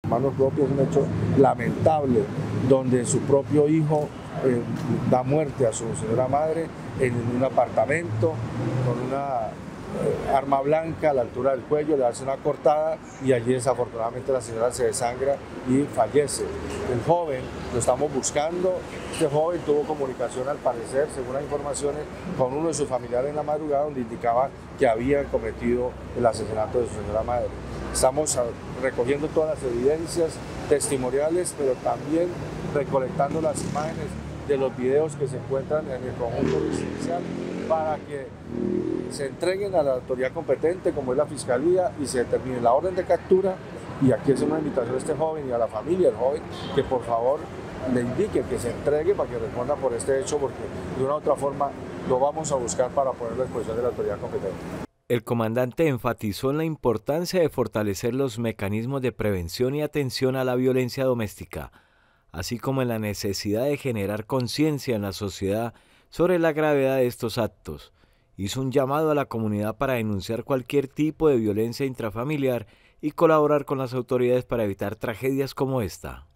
Hermanos propios, un hecho lamentable, donde su propio hijo da muerte a su señora madre en un apartamento con una arma blanca a la altura del cuello, le hace una cortada y allí desafortunadamente la señora se desangra y fallece. El joven lo estamos buscando. Este joven tuvo comunicación, al parecer, según las informaciones, con uno de sus familiares en la madrugada, donde indicaba que había cometido el asesinato de su señora madre. Estamos recogiendo todas las evidencias testimoniales, pero también recolectando las imágenes de los videos que se encuentran en el conjunto residencial para que se entreguen a la autoridad competente, como es la Fiscalía, y se determine la orden de captura. Y aquí hacemos una invitación a este joven y a la familia del joven que por favor le indique que se entregue para que responda por este hecho, porque de una u otra forma lo vamos a buscar para ponerlo a disposición de la autoridad competente. El comandante enfatizó en la importancia de fortalecer los mecanismos de prevención y atención a la violencia doméstica, así como en la necesidad de generar conciencia en la sociedad sobre la gravedad de estos actos. Hizo un llamado a la comunidad para denunciar cualquier tipo de violencia intrafamiliar y colaborar con las autoridades para evitar tragedias como esta.